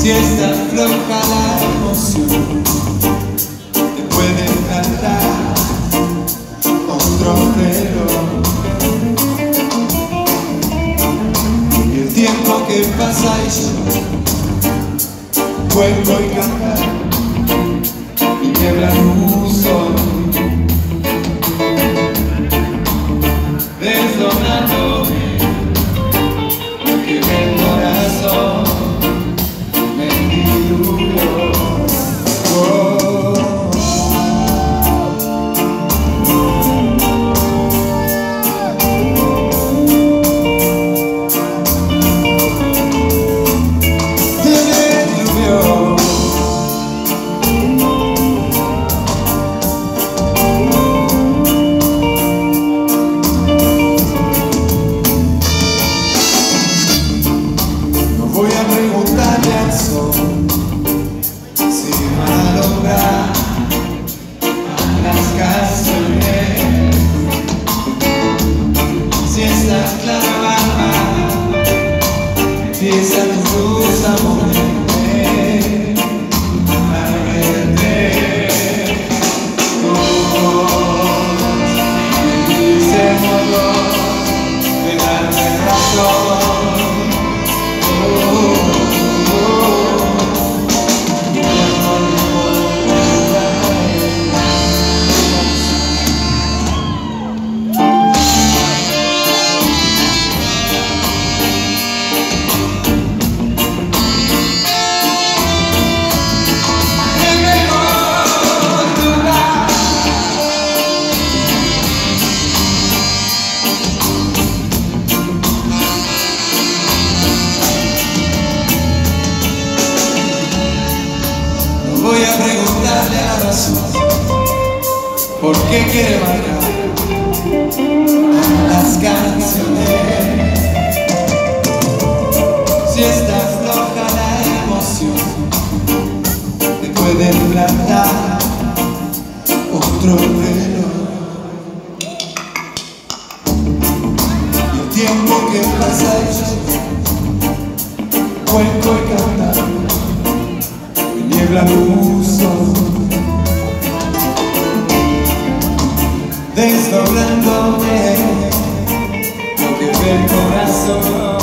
Si está floja la emoción, te puede faltar otro reloj. Y el tiempo que pasa y yo vuelvo y cantar y niebla uso desdonándome que el corazón me diluyó. Voy a preguntarle al sol si va a lograr las canciones. Si estás clara, empieza tu luz a moverme, a verte. Ese modo de darme razón. Voy a preguntarle a la razón por qué quiere bailar las canciones. Si está floja la emoción, te puede plantar otro reloj. Y el tiempo que pasa y yo cuento y cantar niebla uso desdoblándome lo que ve el corazón.